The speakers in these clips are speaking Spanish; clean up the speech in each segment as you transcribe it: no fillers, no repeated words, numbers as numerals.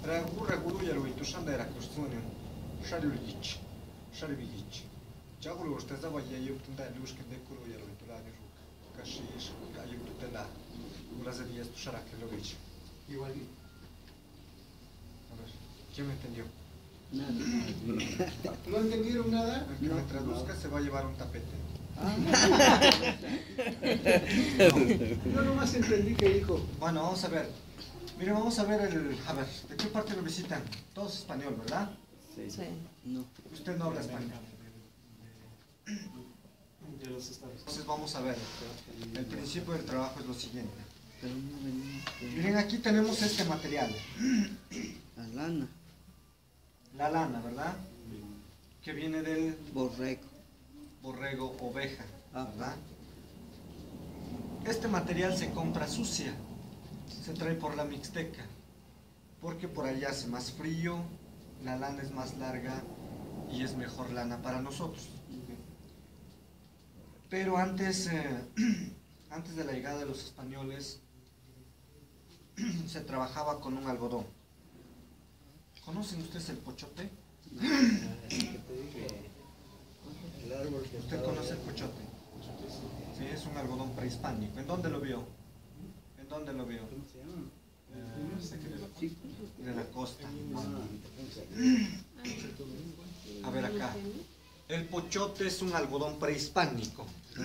Dragura guluyaru itu shandera kustunium. Sharulich. Sharulich. Jagulu usteza vaya yuptunda lushke de guluyaru itu la ni ruka. Kashish ayuptunda. Uraza días tu sharakelovich. Igual. A ver, ¿quién me entendió? Nada. ¿No entendieron nada? El que me traduzca se va a llevar un tapete. Yo nomás entendí que dijo. Bueno, vamos a ver. Miren, vamos a ver a ver, ¿de qué parte lo visitan? Todos español, ¿verdad? Sí. No. Usted no habla español. De los Estados. Entonces vamos a ver. El principio del trabajo es lo siguiente. Pero no venía. Miren, aquí tenemos este material. La lana. La lana, ¿verdad? Que viene del Borrego. borrego, oveja, Ah. ¿verdad? Este material se compra sucia. Se trae por la Mixteca. Porque por allá hace más frío, la lana es más larga y es mejor lana para nosotros. Pero antes, antes de la llegada de los españoles, se trabajaba con un algodón. ¿Conocen ustedes el pochote? ¿Usted conoce el pochote? Sí, es un algodón prehispánico. ¿En dónde lo vio? ¿En dónde lo vio? De la costa. A ver acá. El pochote es un algodón prehispánico.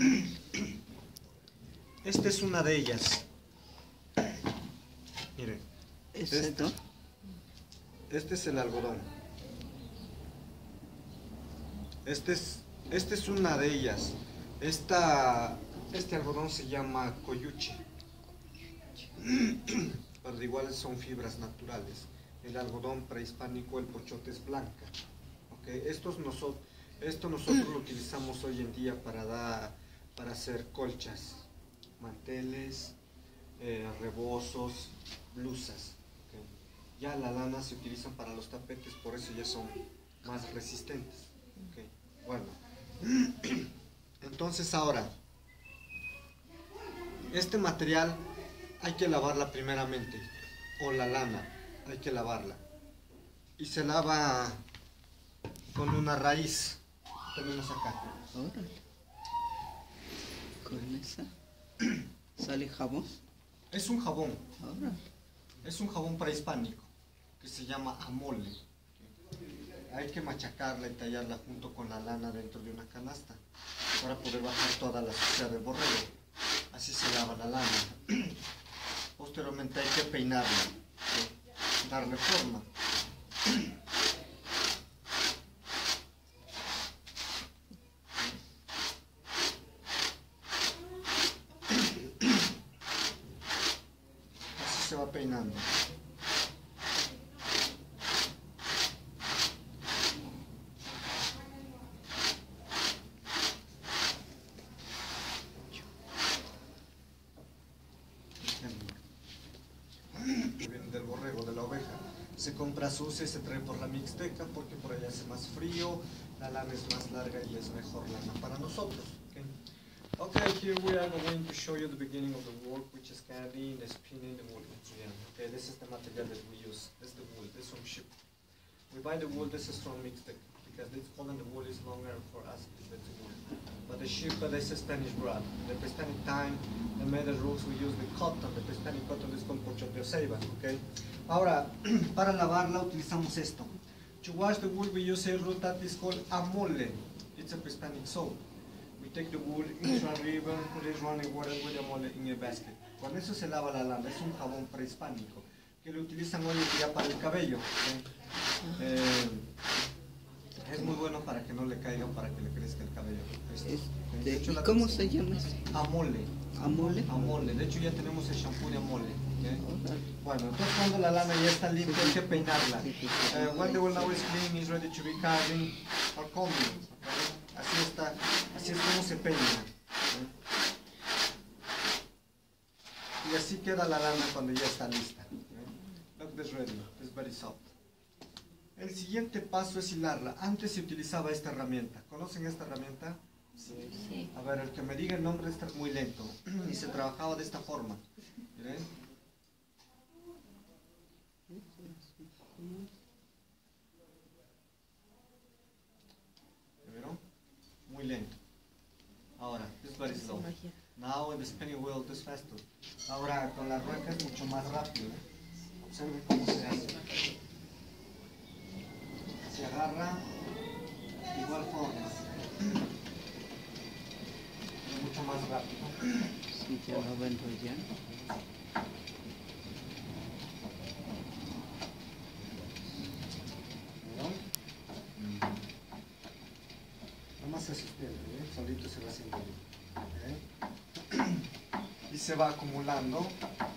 Esta es una de ellas. Miren. ¿Esto? Este es el algodón. Este es una de ellas. Este algodón se llama coyuche. Pero igual son fibras naturales. El algodón prehispánico, el pochote es blanca. ¿Okay? Esto nosotros lo utilizamos hoy en día para hacer colchas, manteles, rebozos, blusas. ¿Okay? Ya la lana se utilizan para los tapetes, por eso ya son más resistentes. ¿Okay? Bueno, entonces ahora, este material hay que lavarla primeramente, o la lana, hay que lavarla. Y se lava con una raíz, tenemos acá. Órale. Con esa. ¿Sale jabón? Es un jabón, Órale. es un jabón prehispánico, que se llama amole. Hay que machacarla y tallarla junto con la lana dentro de una canasta, para poder bajar toda la suciedad del borrego. Así se lava la lana. Posteriormente hay que peinarla, ¿sí? Darle forma. Así se va peinando. Del borrego, de la oveja. Se compra sucia y se trae por la Mixteca porque por allá hace más frío, la lana es más larga y es mejor lana para nosotros. Okay, here we are going to show you the beginning of the work, which is carrying the spinning the wool material. Okay, this is the material that we use. This is the wool. This is from ship. We buy the wool. This is from Mixteca because this color the wool is longer for us. It's wool. But the ship, this is Spanish broad. The Hispanic time, the made the rules we use the cotton. The Hispanic cotton is called pochote o ceiba. Okay. Ahora, para lavarla utilizamos esto. To wash the wool we use a root that is called amole. It's a Hispanic soap. We take the wool into a river, put it running water with amole in a basket. Con eso se lava la lana. Es un jabón prehispánico que lo utilizan hoy en día para el cabello. ¿Okay? Es muy bueno para que no le caiga, para que le crezca el cabello. De hecho, ¿Cómo se llama eso? Amole. ¿Amole? Amole. De hecho, ya tenemos el shampoo de amole. ¿Okay? Bueno, entonces cuando la lana ya está limpia hay que peinarla. When the wool now is clean, is ready to be carving or combing. ¿Okay? Así es como se peina. ¿Okay? Y así queda la lana cuando ya está lista. ¿Okay? Look, this ready. It's very soft. El siguiente paso es hilarla. Antes se utilizaba esta herramienta. ¿Conocen esta herramienta? Sí. A ver, el que me diga el nombre está muy lento. Y se trabajaba de esta forma. ¿Miren? ¿Vieron? Muy lento. Ahora, this is very slow. Now in the spinning wheel, this faster. Ahora con la rueca es mucho más rápido. Observen cómo se hace. Se agarra de igual forma, pero mucho más rápido. Sí, ya lo ven enrollando. ¿Vieron? Nomás se suspende, solito se va haciendo bien. Y se va acumulando.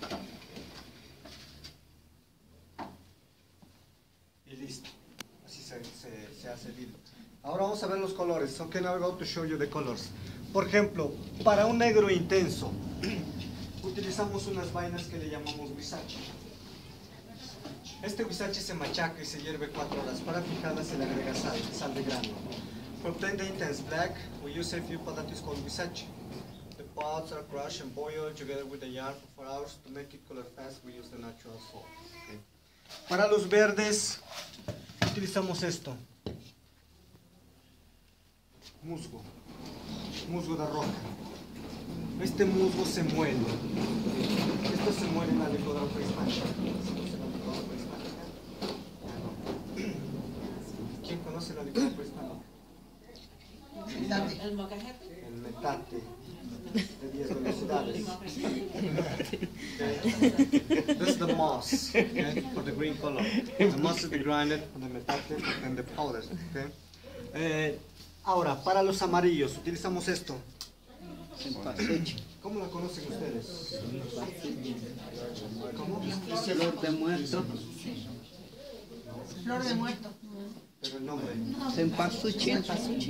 Y listo. Así se hace el hilo. Ahora vamos a ver los colores. Ok, now I'm going to show you the colors. Por ejemplo, para un negro intenso, utilizamos unas vainas que le llamamos guisache. Este guisache se machaca y se hierve 4 horas. Para fijarla se le agrega sal de grano. For obtain the intense black, we use a few pods that is called guisache. The pods are crushed and boiled together with the yarn for 4 hours. To make it color fast, we use the natural salt. Okay. Para los verdes, utilizamos esto. Musgo de roca. Este musgo se muele. Esto se muele en la licuadora prehispánica. ¿Quién conoce la licuadora prehispánica? El mocajete. El metate de 10 velocidades. This is the moss, okay, for the green color. The moss is the grinded for the metate and the powder. Okay. Ahora, para los amarillos, utilizamos esto. Cempasúchil. ¿Cómo la conocen ustedes? ¿Cómo? Flor de muerto. Flor de muerto. Pero el nombre. Cempasúchil.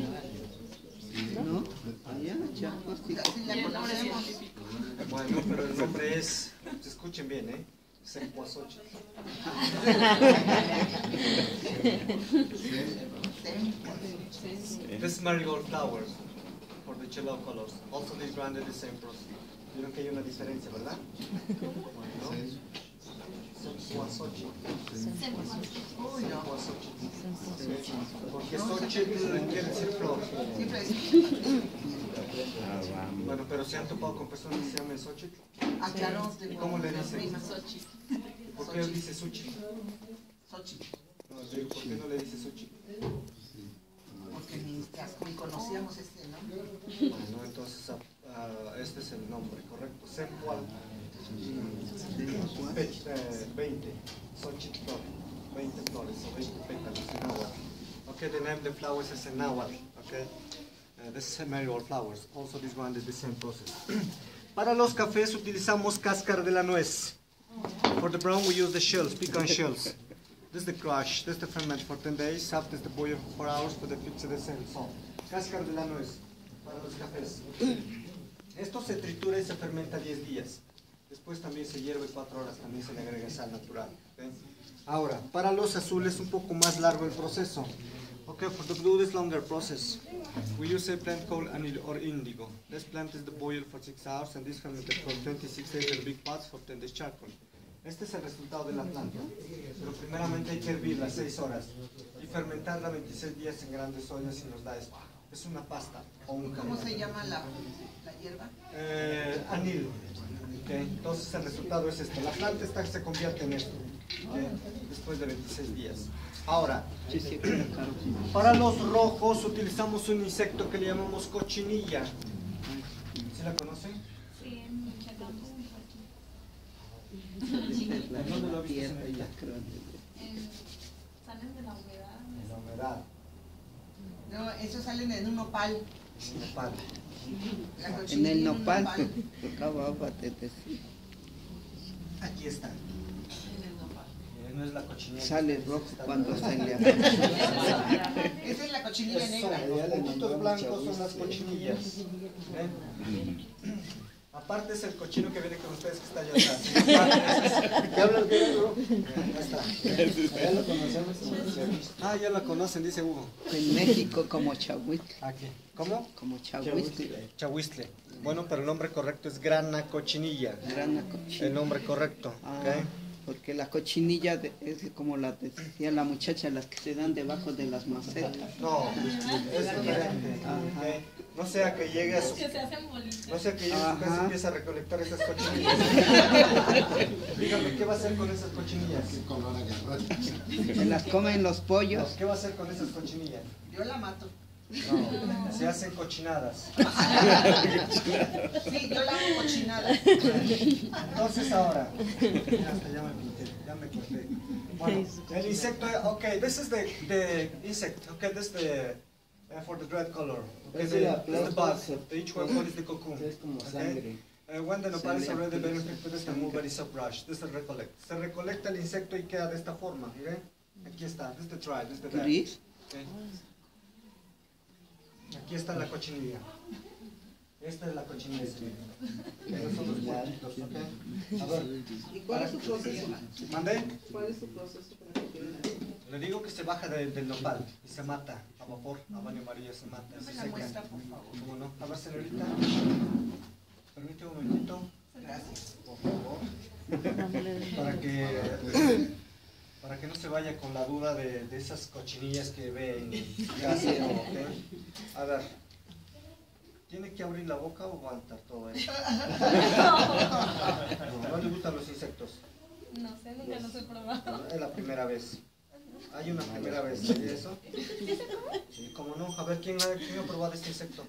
¿No? Allá, Chiapas, sí. Sí, la conocemos. Bueno, pero el nombre es, escuchen bien, Cempasúchil. This is marigold flowers for the cello colors. Also these branded the same process. Vieron que hay una diferencia, ¿verdad? Bueno, Cempasúchil. Cempasúchil. Porque Xochitl quiere decir flor. Siempre es. Bueno, pero se han topado con personas que se llaman Xochitl. Ah, claro. ¿Y cómo le dicen? Prima Xochitl. ¿Por qué él dice Xochitl? Xochitl. No, digo, ¿por qué no le dice Xochitl? Porque ni conocíamos este nombre. Bueno, entonces este es el nombre correcto. Sempoal 20, Xochitl flor, 20 flores o 20 pétalos en náhuatl. Okay, the name of the flowers is in náhuatl. Okay, this is marigold flowers. Also, this one is the same process. Para los cafés utilizamos cáscara de la nuez. For the brown we use the shells, pecan shells. This is the crush, this is the ferment for 10 days, after the boil for 4 hours for the fix the same salt. Cáscara de la nuez para los cafés. Esto se tritura y se fermenta 10 días. Después también se hierve 4 horas, también se le agrega sal natural. ¿Okay? Ahora, para los azules es un poco más largo el proceso. Okay, for the blue this longer process. We use a plant called anil or indigo. This plant is the boil for 6 hours and this fermented for 26 days in big pots for 10 days charcoal. Este es el resultado de la planta. Pero primeramente hay que hervirla 6 horas y fermentarla 26 días en grandes ollas y nos da esto. Es una pasta o un ¿Cómo caramelito. se llama la hierba? Anil. Okay. Entonces el resultado es esto. La planta esta se convierte en esto. Okay. Después de 26 días. Ahora, Sí, sí, claro. para los rojos utilizamos un insecto que le llamamos cochinilla. ¿Sí la conocen? Sí, en Michoacán. ¿Dónde lo viste? Tierra y la cruz. Salen de la humedad. En la humedad. No, esos salen en un nopal. En Nepal. La En cochinilla el un nopal. Tocaba batete, sí. Aquí está. En el nopal. No es la cochinilla. Sale rojo cuando se le Esa es la cochinilla Son negra. los puntitos blancos son las cochinillas. ¿Ven? Aparte es el cochino que viene con ustedes que está allá atrás. ¿Qué hablan de Hugo? Ahí está. Ya lo conocemos. Ah, ya lo conocen, dice Hugo. En México como chahuitl. Aquí. ¿Cómo? Como chahuitl. Chahuistle. Bueno, pero el nombre correcto es grana cochinilla. Grana cochina. El nombre correcto. Ah. ¿Ok? Porque la cochinilla es como la decía la muchacha, las que se dan debajo de las macetas. No, es diferente. Ajá. ¿Ok? No sea que llegue a su, Que se hacen bolitas. no sea que llegue a su casa y Ajá. empiece a recolectar esas cochinillas. Dígame, ¿qué va a hacer con esas cochinillas? Se las comen los pollos. ¿Qué va a hacer con esas cochinillas? Yo la mato. No, se hacen cochinadas. Sí, yo la hago cochinada. Entonces ahora, hasta ya me pinté, ya me corté. Bueno, el insecto, okay, this is the insect, okay, this is the, for the red color. Okay, Es the, la this is the bug, planta, each one what is the cocoon. Es como Okay? sangre. When the nopal is Sangre, already very sangre. infected, the move very brush. This is recollect. Se recolecta el insecto y queda de esta forma, miren. Aquí está, this is the trial, this is the bag. Gris. Okay. Aquí está la cochinilla. Esta es la cochinilla. Estos son los puerquitos, ¿ok? A ver, ¿Y cuál es su proceso? ¿mandé? ¿Cuál es su proceso para que quede? Le digo que se baja del nopal y se mata a vapor, a baño María se mata. Dame Se la seca. muestra, por favor. ¿Cómo no? A ver, señorita. Permíteme un momentito, Gracias. por favor. Para que no se vaya con la duda de esas cochinillas que ve en casa, ¿ok? A ver, ¿tiene que abrir la boca o aguantar todo eso? No le gustan los insectos. No sé, nunca los he probado. Es la primera vez. Hay una primera vez, ¿sí eso? Sí, ¿cómo no? A ver, ¿quién ha probado este insecto?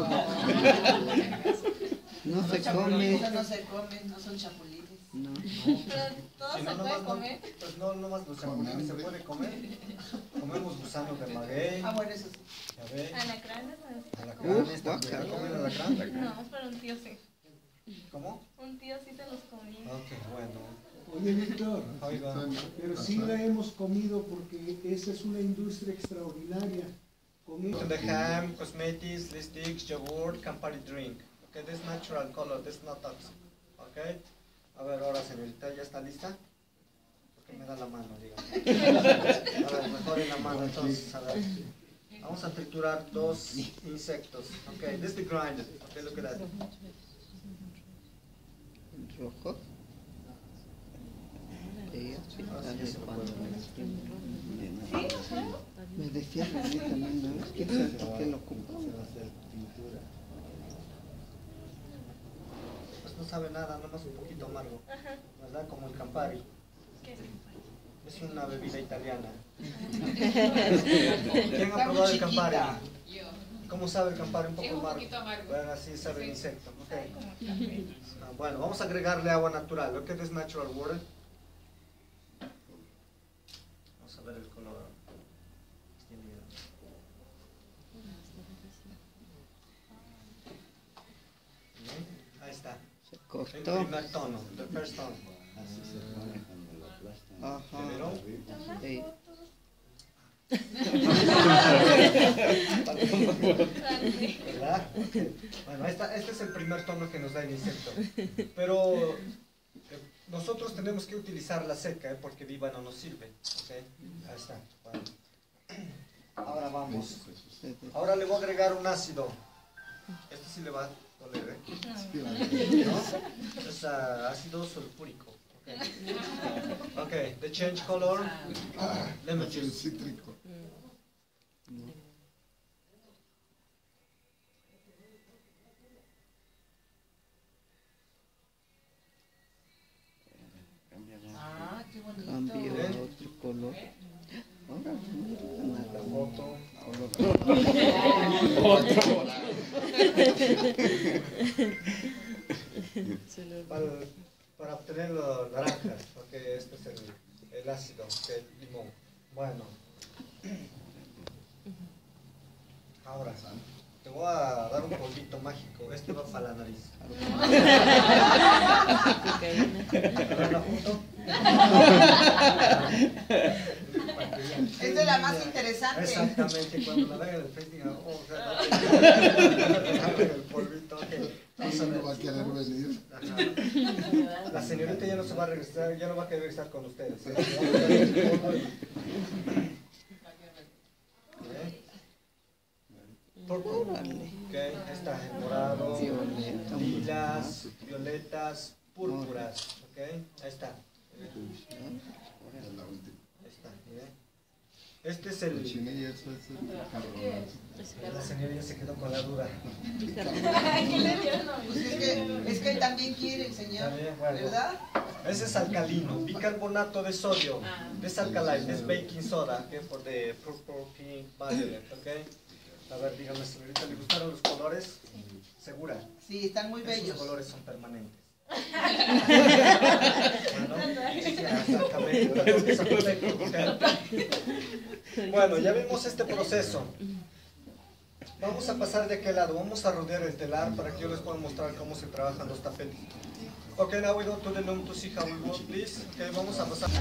No se Eso come. no se come, no son chapulines. No. Pero todo Si se no, puede comer. pues no, nomás los chapulines se puede comer. Comemos gusanos de maguey, Ah, bueno, eso sí. ya ve, Alacranes. alacranes, también. guácala. ¿Comen alacrán? No, pero un tío sí. ¿Cómo? Un tío sí se los comía. Ok, bueno. Oye, Víctor, Oiga, pero sí la hemos comido porque esa es una industria extraordinaria. Con eso. the ham, cosmetics, lipsticks, yogurt, Campari drink. Okay, this natural color, this not toxic. Okay. A ver, ahora señorita, ¿ya está lista? Porque me da la mano, dígame. A ver, mejor en la mano, entonces, a ver. Vamos a triturar dos insectos. Okay, this is the grinder. Okay, look at that. Rojo. Ella sí Ahora sí ya se lo puedo ver. me decía a mí también, ¿no? ¿Quién sabe por qué lo ocupaba? Pues no sabe nada, nomás un poquito amargo. ¿Verdad? Como el Campari. ¿Qué es? Es una bebida italiana. ¿Quién ha probado el Campari? ¿Cómo sabe el Campari? Un poco amargo. Bueno, así sabe el insecto. Okay. Ah, bueno, vamos a agregarle agua natural. Look at this natural water. Vamos a ver el color. Bien, ahí está. Se El cortó. primer tono, the first tone. Ajá. ¿Vieron? Sí. ¿Verdad? Ok. Bueno, este es el primer tono que nos da el insecto. Pero nosotros tenemos que utilizar la seca porque viva no nos sirve. ¿Okay? Ahí está. Bueno. Ahora vamos. Ahora le voy a agregar un ácido. Este sí le va a doler, ¿eh? ¿No? Es ácido sulfúrico. Okay, the change color, lemon juice. Ah, qué bonito. Cambio a otro color. Ahora La foto. Para obtener los naranjas, porque este es el ácido, que es el limón. Bueno. Ahora, te voy a dar un polvito mágico. Este va para la nariz. A ver la foto. Esta es la más interesante. Exactamente, cuando la vean en el Facebook, digan, oh, o sea, el polvito que vamos a ver. va a querer venir. Ajá. La señorita ya no se va a regresar, ya no va a querer regresar con ustedes. Órale. Ok, está el morado, Violeta. lilas, violetas, púrpuras. Ok, ahí está. Ahí está, ¿eh? Este es el... La señora ya se quedó con la duda. Pues es que él también quiere el señor, Está bien, bueno. ¿verdad? Ese es alcalino, bicarbonato de sodio, desalcaline, es baking soda, okay, for the purple pink violet, okay. A ver, dígame, señorita, ¿le gustaron los colores? ¿Segura? Sí, están muy Esos bellos. colores son permanentes. Bueno, ya vimos este proceso. Vamos a pasar de aquel lado, vamos a rodear el telar para que yo les pueda mostrar cómo se trabajan los tapetes. Ok, now we go to the loom to see how we work, please. Ok, vamos a pasar.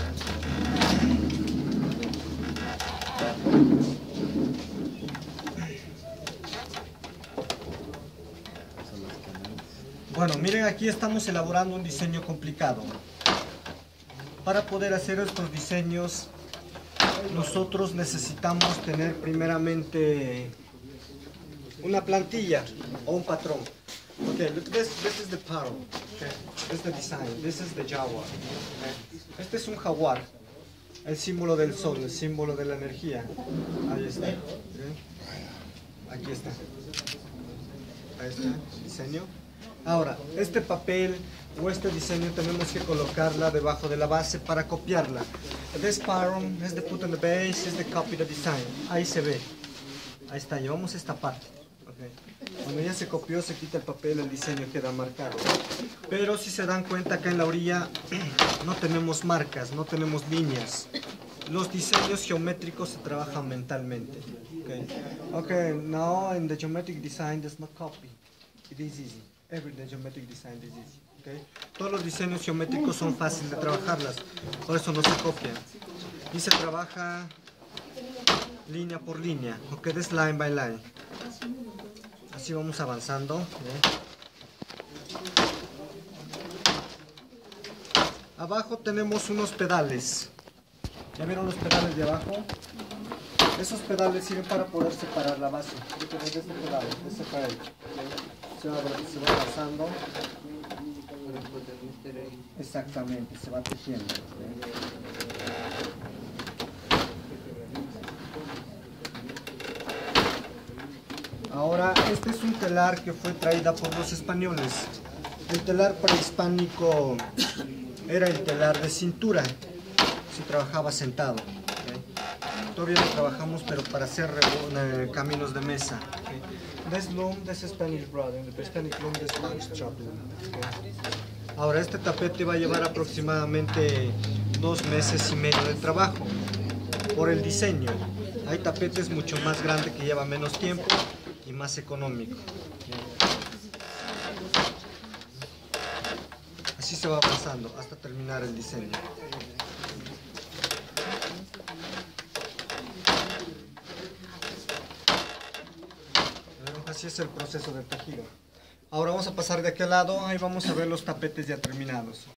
Bueno, miren, aquí estamos elaborando un diseño complicado. Para poder hacer estos diseños, nosotros necesitamos tener primeramente una plantilla o un patrón. Okay, look, this is the pattern. Okay, this is the design. This is the jaguar. Okay. Este es un jaguar, el símbolo del sol, el símbolo de la energía. Ahí está. Okay. Aquí está. Ahí está el diseño. Ahora, este papel o este diseño tenemos que colocarla debajo de la base para copiarla. This pattern is the put on the base, is the copy the design. Ahí se ve. Ahí está, llevamos esta parte. Okay. Cuando ya se copió, se quita el papel, el diseño queda marcado. Pero si se dan cuenta, acá en la orilla no tenemos marcas, no tenemos líneas. Los diseños geométricos se trabajan mentalmente. Okay, okay, now in the geometric design there's no copy. It is easy. Every geometric design is easy. Okay? Todos los diseños geométricos son fáciles de trabajarlas, por eso no se copian. Y se trabaja línea por línea, ok, es line by line. Así vamos avanzando. Abajo tenemos unos pedales. ¿Ya vieron los pedales de abajo? Esos pedales sirven para poder separar la base. De este pedal, de este pedal. Se va pasando. Exactamente, se va tejiendo. Ahora, este es un telar que fue traída por los españoles. El telar prehispánico era el telar de cintura. Se trabajaba sentado. Todavía lo trabajamos, pero para hacer caminos de mesa. This loom, this is Spanish brother, the Spanish loom, this Spanish chop loom. Ahora, este tapete va a llevar aproximadamente 2 meses y medio de trabajo por el diseño. Hay tapetes mucho más grandes que llevan menos tiempo y más económico. Así se va pasando hasta terminar el diseño. Así es el proceso de tejido. Ahora vamos a pasar de aquel lado, ahí vamos a ver los tapetes ya terminados.